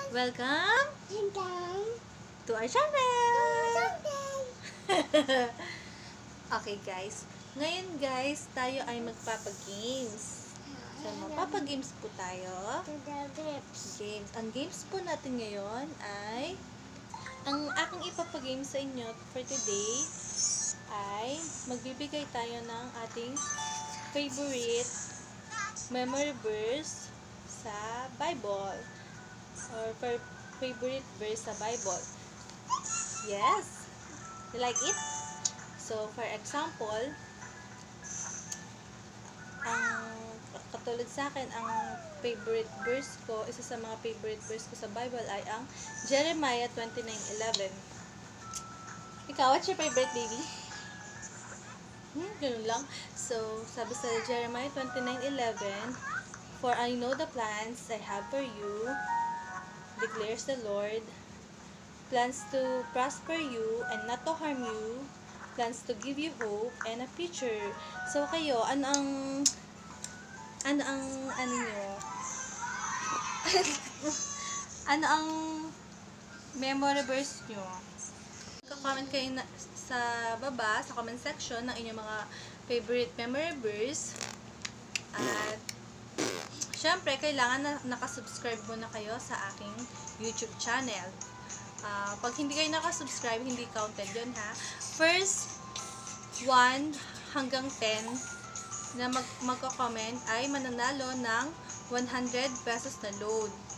Welcome to our channel! Okay guys, ngayon guys, tayo ay magpapagames. So, magpapagames po tayo. Games. Ang games po natin ngayon ay, ang aking ipapagames sa inyo for today ay magbibigay tayo ng ating favorite memory verse sa Bible or favorite verse sa Bible. Yes? You like it? So, for example, ang katulad sa akin, ang favorite verse ko, isa sa mga favorite verse ko sa Bible ay ang Jeremiah 29:11. Ikaw, what's your favorite, baby? Ganun lang. So, sabi sa Jeremiah 29:11, "For I know the plans I have for you, declares the Lord, plans to prosper you and not to harm you, plans to give you hope and a future." So, kayo, ano nyo? Ano ang memory verse nyo? Comment kayo sa baba, sa comment section, ng inyong mga favorite memory verse. At, syempre, kailangan na nakasubscribe muna kayo sa aking YouTube channel. Pag hindi kayo nakasubscribe, hindi counted yun, ha? First 1 hanggang 10 na magko-comment ay mananalo ng 100 pesos na load.